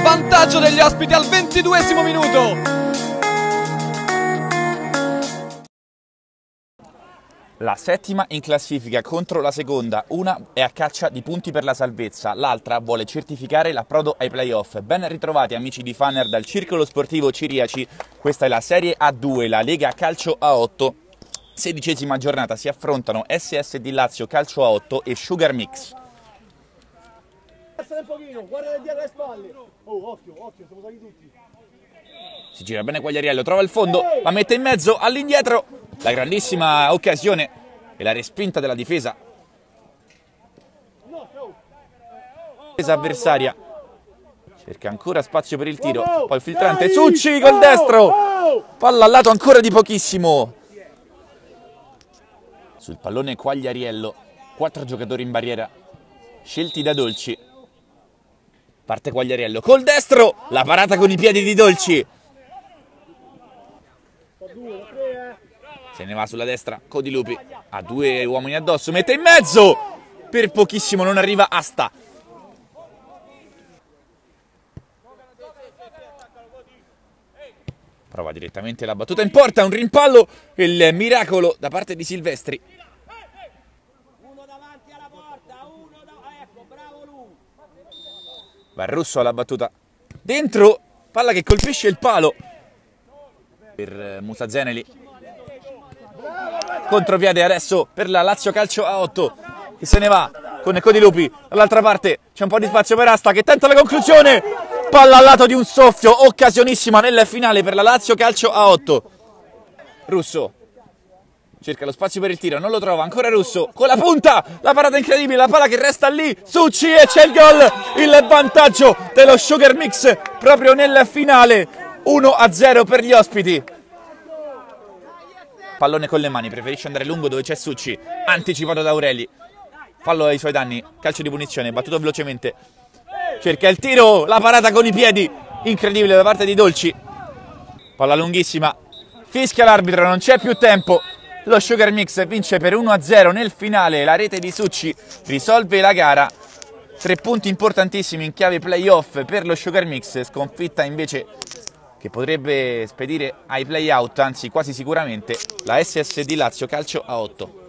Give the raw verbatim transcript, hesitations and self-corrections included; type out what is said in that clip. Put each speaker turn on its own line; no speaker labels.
vantaggio degli ospiti al ventiduesimo minuto.
La settima in classifica contro la seconda, una è a caccia di punti per la salvezza, l'altra vuole certificare l'approdo ai playoff. Ben ritrovati amici di Funner dal Circolo Sportivo Ciriaci, questa è la Serie A due, la Lega Calcio A otto, sedicesima giornata, si affrontano S S D Lazio Calcio A otto e Sugar Mix.
Un pochino, guarda dietro le spalle. Oh, occhio, occhio, siamo stati tutti.
Si gira bene Quagliariello, trova il fondo, la mette in mezzo, all'indietro. La grandissima occasione e la respinta della difesa. Difesa avversaria. Cerca ancora spazio per il tiro. Poi il filtrante Succi col destro. Palla al lato ancora di pochissimo. Sul pallone Quagliariello. Quattro giocatori in barriera. Scelti da Dolci. Parte Quagliariello col destro. La parata con i piedi di Dolci. Se ne va sulla destra, Codilupi ha due uomini addosso, mette in mezzo, per pochissimo non arriva Asta. Prova direttamente la battuta in porta, un rimpallo, il miracolo da parte di Silvestri.
Uno davanti alla porta, uno da... ecco, bravo lui.
Va il Russo alla battuta dentro, palla che colpisce il palo per Musa Zeneli. Contropiede adesso per la Lazio Calcio A otto che se ne va con Codilupi. Dall'altra parte c'è un po' di spazio per Asta che tenta la conclusione. Palla al lato di un soffio, occasionissima nel finale per la Lazio Calcio A otto. Russo cerca lo spazio per il tiro, non lo trova, ancora Russo con la punta, la parata incredibile, la palla che resta lì, Succi e c'è il gol, il vantaggio dello Sugar Mix proprio nel finale, uno a zero per gli ospiti. Pallone con le mani, preferisce andare lungo dove c'è Succi, anticipato da Aureli, fallo ai suoi danni, calcio di punizione, battuto velocemente, cerca il tiro, la parata con i piedi, incredibile da parte di Dolci, palla lunghissima, fischia l'arbitro, non c'è più tempo, lo Sugar Mix vince per uno a zero nel finale, la rete di Succi risolve la gara, tre punti importantissimi in chiave playoff per lo Sugar Mix, sconfitta invece che potrebbe spedire ai play-out, anzi quasi sicuramente, la S S D Lazio Calcio A otto.